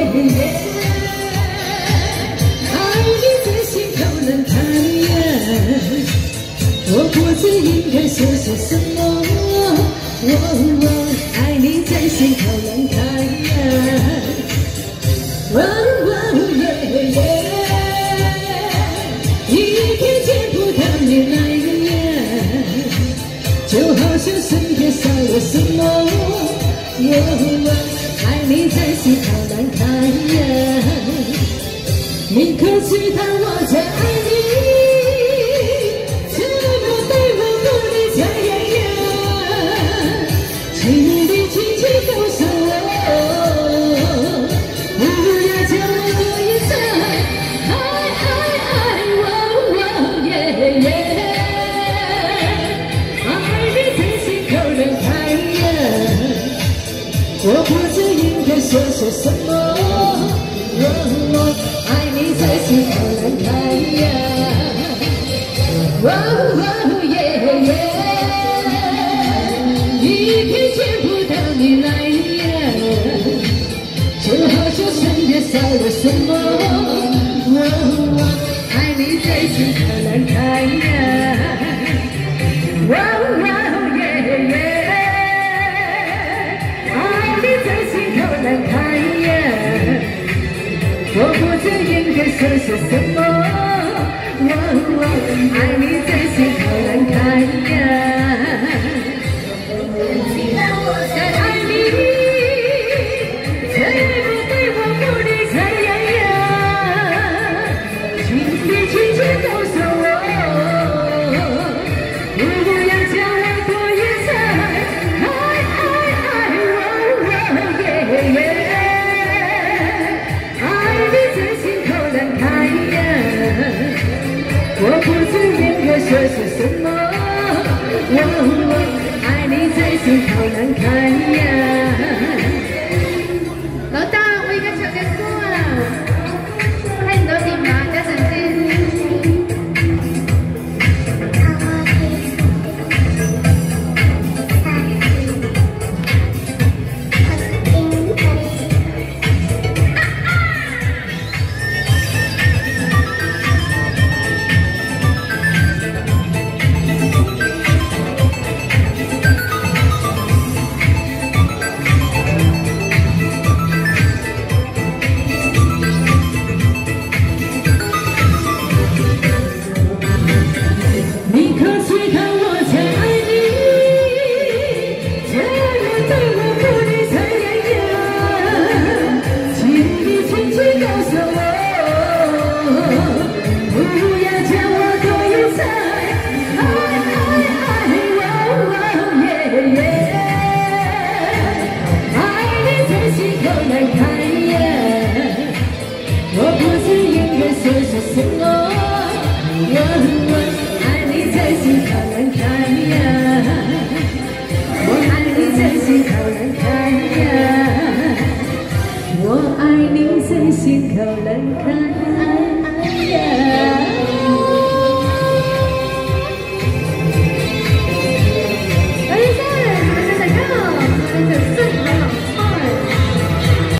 我不知应该说些什么，爱你在心口难开一天见不到你那一眼，就好像身边少了什么。爱你在心口难开你可知道我在爱你？ 请你紧紧勾手，不要叫我一声爱我耶！爱你在心口难开我不知应该说些什么。爱你在心口难开一天见不到你那一眼，就好像身边少了什么。爱你在心口难开爱你在心口难开我不知应该说些什么。爱你。